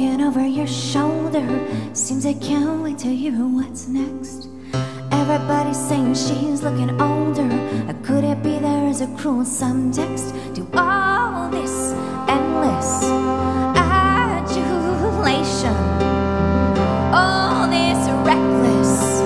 looking over your shoulder. Seems I can't wait to hear what's next. Everybody's saying she's looking older. Could it be there is a cruel subtext to all this endless adulation? All this reckless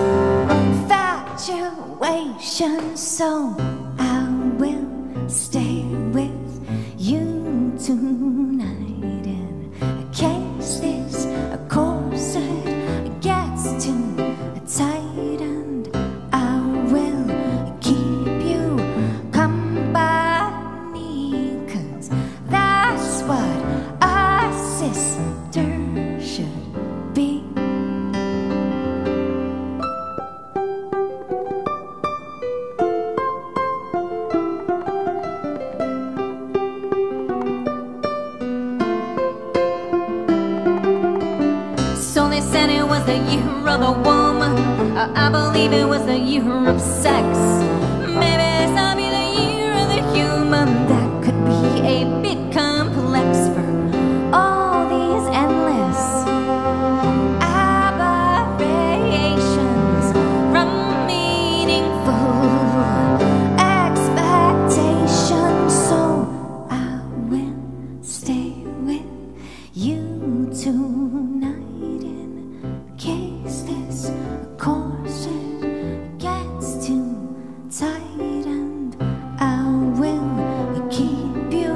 fatuation. So I will stay with you tonight in case this corset gets too tight, and I will keep you company, 'cause that's what a sister should be. So they said it was the year of the woman. I believe it was the year of sex. Maybe this will be the year of the human. That could be a bit complex for all these endless aberrations from meaningful expectations. So I will stay with you tonight in case this corset gets too tight, and I will keep you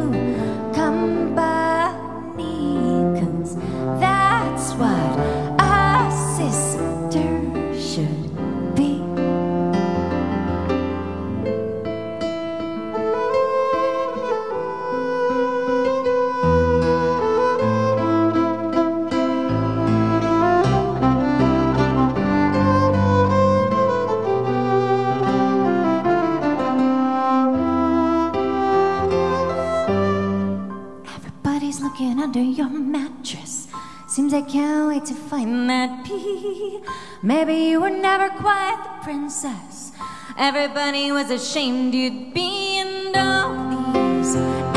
company, 'cause that's what a sister should be. Everybody's looking under your mattress. Seems I can't wait to find that pea. Maybe you were never quite the princess everybody was ashamed you'd be, and all these